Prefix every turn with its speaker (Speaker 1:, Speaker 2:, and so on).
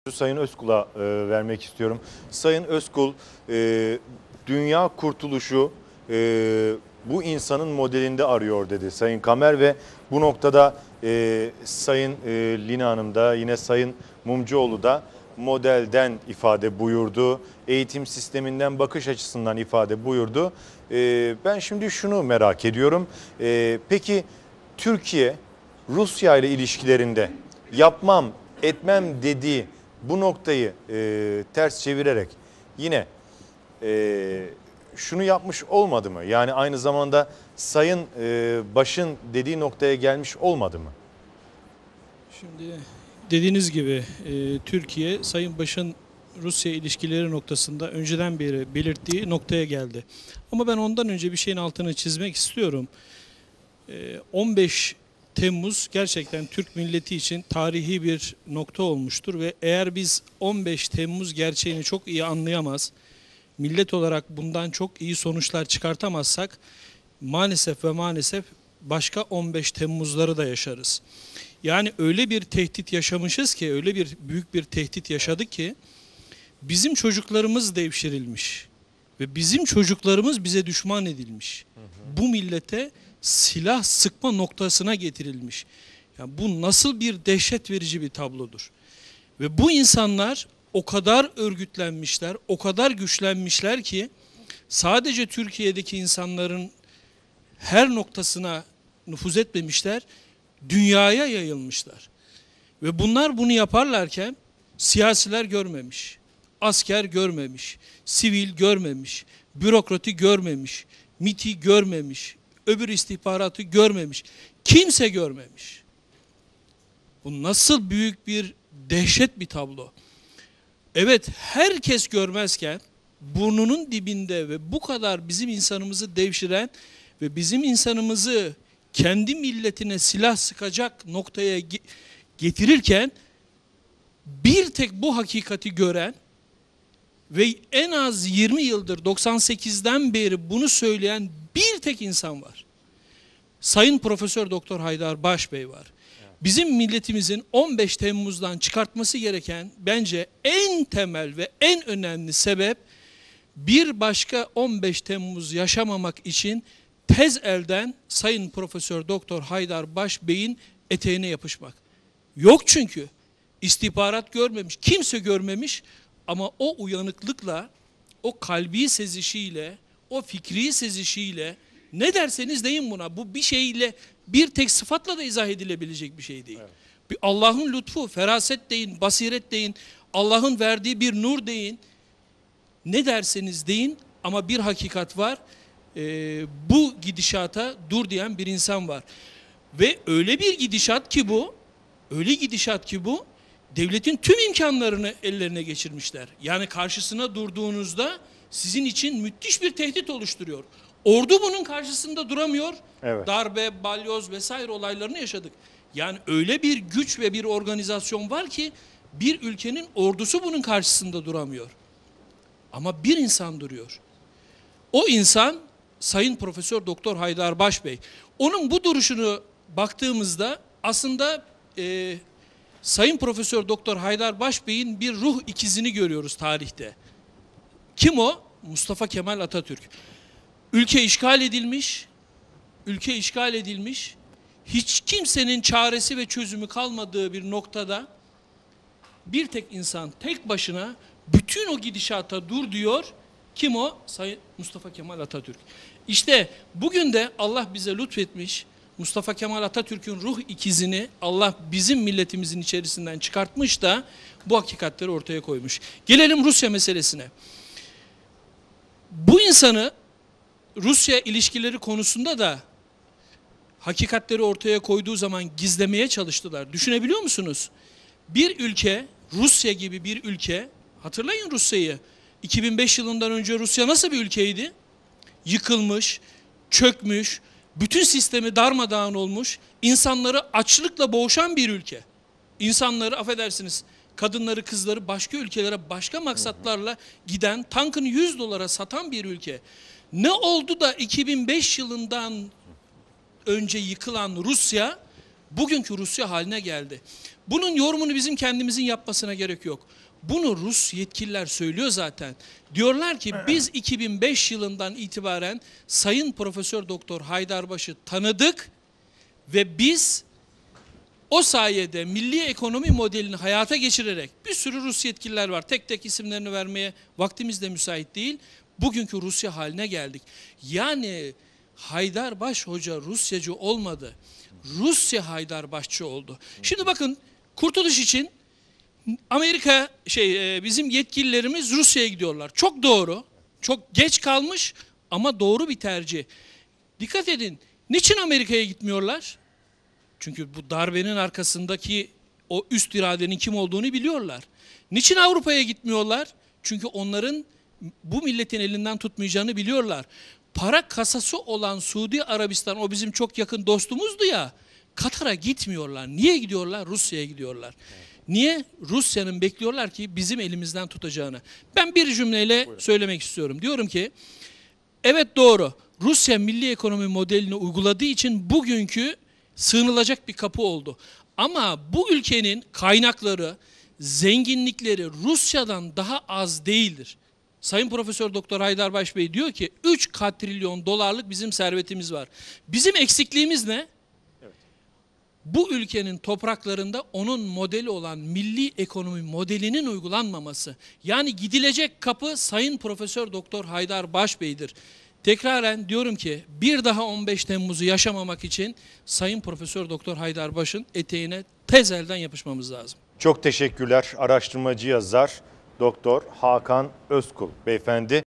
Speaker 1: Sayın Özkul'a vermek istiyorum. Sayın Özkul, dünya kurtuluşu bu insanın modelinde arıyor dedi Sayın Kamer ve bu noktada Sayın Lina Hanım da yine Sayın Mumcuoğlu da modelden ifade buyurdu. Eğitim sisteminden bakış açısından ifade buyurdu. Ben şimdi şunu merak ediyorum. Peki Türkiye Rusya ile ilişkilerinde yapmam etmem dediği bu noktayı ters çevirerek yine şunu yapmış olmadı mı? Yani aynı zamanda Sayın Baş'ın dediği noktaya gelmiş olmadı mı?
Speaker 2: Şimdi dediğiniz gibi Türkiye Sayın Baş'ın Rusya ilişkileri noktasında önceden beri belirttiği noktaya geldi. Ama ben ondan önce bir şeyin altını çizmek istiyorum. 15 Temmuz gerçekten Türk milleti için tarihi bir nokta olmuştur ve eğer biz 15 Temmuz gerçeğini çok iyi anlayamaz, millet olarak bundan çok iyi sonuçlar çıkartamazsak maalesef ve maalesef başka 15 Temmuzları da yaşarız. Yani öyle bir tehdit yaşamışız ki, öyle bir büyük bir tehdit yaşadık ki bizim çocuklarımız devşirilmiş ve bizim çocuklarımız bize düşman edilmiş. Bu millete silah sıkma noktasına getirilmiş. Yani bu nasıl bir dehşet verici bir tablodur. Ve bu insanlar o kadar örgütlenmişler, o kadar güçlenmişler ki sadece Türkiye'deki insanların her noktasına nüfuz etmemişler, dünyaya yayılmışlar. Ve bunlar bunu yaparlarken siyasiler görmemiş, asker görmemiş, sivil görmemiş, bürokrati görmemiş, MİT'i görmemiş, öbür istihbaratı görmemiş, kimse görmemiş. Bu nasıl büyük bir dehşet bir tablo. Evet, herkes görmezken burnunun dibinde ve bu kadar bizim insanımızı devşiren ve bizim insanımızı kendi milletine silah sıkacak noktaya getirirken bir tek bu hakikati gören ve en az 20 yıldır 98'den beri bunu söyleyen bir tek insan var. Sayın Profesör Doktor Haydar Baş Bey var. Bizim milletimizin 15 Temmuz'dan çıkartması gereken bence en temel ve en önemli sebep bir başka 15 Temmuz yaşamamak için tez elden Sayın Profesör Doktor Haydar Baş Bey'in eteğine yapışmak. Yok çünkü istihbarat görmemiş, kimse görmemiş ama o uyanıklıkla, o kalbi sezişiyle, o fikri sezişiyle ne derseniz deyin buna. Bu bir şeyle, bir tek sıfatla da izah edilebilecek bir şey değil. Evet. Bir Allah'ın lütfu, feraset deyin, basiret deyin, Allah'ın verdiği bir nur deyin. Ne derseniz deyin ama bir hakikat var. Bu gidişata dur diyen bir insan var. Ve öyle bir gidişat ki bu, öyle gidişat ki bu, devletin tüm imkanlarını ellerine geçirmişler. Yani karşısına durduğunuzda sizin için müthiş bir tehdit oluşturuyor. Ordu bunun karşısında duramıyor. Evet. Darbe, balyoz vesaire olaylarını yaşadık. Yani öyle bir güç ve bir organizasyon var ki bir ülkenin ordusu bunun karşısında duramıyor. Ama bir insan duruyor. O insan Sayın Profesör Doktor Haydar Baş Bey. Onun bu duruşunu baktığımızda aslında Sayın Profesör Doktor Haydar Baş Bey'in bir ruh ikizini görüyoruz tarihte. Kim o? Mustafa Kemal Atatürk. Ülke işgal edilmiş, ülke işgal edilmiş, hiç kimsenin çaresi ve çözümü kalmadığı bir noktada bir tek insan tek başına bütün o gidişata dur diyor. Kim o? Sayın Mustafa Kemal Atatürk. İşte bugün de Allah bize lütfetmiş, Mustafa Kemal Atatürk'ün ruh ikizini Allah bizim milletimizin içerisinden çıkartmış da bu hakikatleri ortaya koymuş. Gelelim Rusya meselesine. Bu insanı Rusya ilişkileri konusunda da hakikatleri ortaya koyduğu zaman gizlemeye çalıştılar. Düşünebiliyor musunuz? Bir ülke, Rusya gibi bir ülke, hatırlayın Rusya'yı. 2005 yılından önce Rusya nasıl bir ülkeydi? Yıkılmış, çökmüş, bütün sistemi darmadağın olmuş, insanları açlıkla boğuşan bir ülke. İnsanları, affedersiniz, kadınları, kızları başka ülkelere başka maksatlarla giden, tankını 100 dolara satan bir ülke. Ne oldu da 2005 yılından önce yıkılan Rusya bugünkü Rusya haline geldi. Bunun yorumunu bizim kendimizin yapmasına gerek yok. Bunu Rus yetkililer söylüyor zaten. Diyorlar ki biz 2005 yılından itibaren Sayın Profesör Doktor Haydarbaş'ı tanıdık ve biz o sayede milli ekonomi modelini hayata geçirerek, bir sürü Rus yetkililer var. Tek tek isimlerini vermeye vaktimiz de müsait değil. Bugünkü Rusya haline geldik. Yani Haydarbaş Hoca Rusyacı olmadı. Rusya Haydarbaşçı oldu. Şimdi bakın, kurtuluş için Amerika bizim yetkililerimiz Rusya'ya gidiyorlar. Çok doğru. Çok geç kalmış ama doğru bir tercih. Dikkat edin. Niçin Amerika'ya gitmiyorlar? Çünkü bu darbenin arkasındaki o üst iradenin kim olduğunu biliyorlar. Niçin Avrupa'ya gitmiyorlar? Çünkü onların bu milletin elinden tutmayacağını biliyorlar. Para kasası olan Suudi Arabistan, o bizim çok yakın dostumuzdu ya, Katar'a gitmiyorlar. Niye gidiyorlar? Rusya'ya gidiyorlar. Niye? Rusya'nın bekliyorlar ki bizim elimizden tutacağını. Ben bir cümleyle söylemek istiyorum. Diyorum ki, evet doğru, Rusya milli ekonomi modelini uyguladığı için bugünkü sığınılacak bir kapı oldu. Ama bu ülkenin kaynakları, zenginlikleri Rusya'dan daha az değildir. Sayın Profesör Doktor Haydarbaş Bey diyor ki 3 katrilyon dolarlık bizim servetimiz var. Bizim eksikliğimiz ne? Evet. Bu ülkenin topraklarında onun modeli olan milli ekonomi modelinin uygulanmaması. Yani gidilecek kapı Sayın Profesör Doktor Haydarbaş Bey'dir. Tekraren diyorum ki bir daha 15 Temmuz'u yaşamamak için Sayın Profesör Doktor Haydarbaş'ın eteğine tez elden yapışmamız lazım.
Speaker 1: Çok teşekkürler. Araştırmacı yazar Doktor Hakan Özkul beyefendi.